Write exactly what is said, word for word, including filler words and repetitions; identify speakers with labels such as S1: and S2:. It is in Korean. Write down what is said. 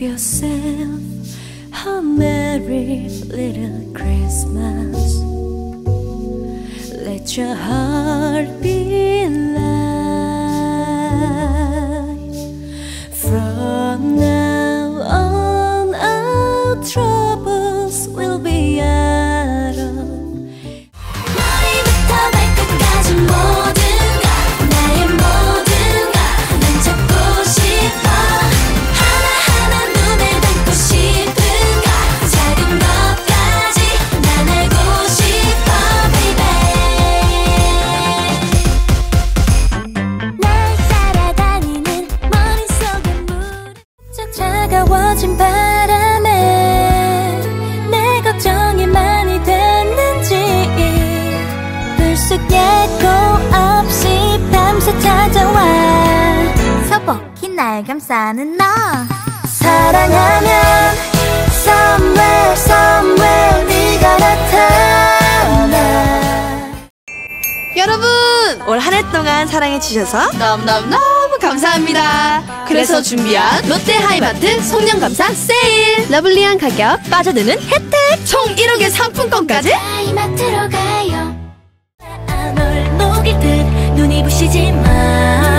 S1: yourself a merry little Christmas. Let your heart be light. From now on our troubles will be out of. 머리부터 발끝까지 모든가 나의 모든가 난 잡고 싶어. 하나하나 눈에 담고 싶은가 작은 것까지 난 알고 싶어 baby. 날 따라다니는 머릿속에 물 차가워진 바람에 내 걱정이 많이 됐는지 불쑥 예고 없이 밤새 찾아와 서먹히 날 감싸는 너. 사랑하면 somewhere somewhere 네가 나타나.
S2: 여러분! 올 한 해 동안 사랑해주셔서 너무너무너무 감사합니다. 그래서 준비한 롯데하이마트 송년감사 세일! 러블리한 가격, 빠져드는 혜택! 총 일억의 상품권까지!
S1: 하이마트로 가요. 안 올 녹일 듯 눈이 부시지 마.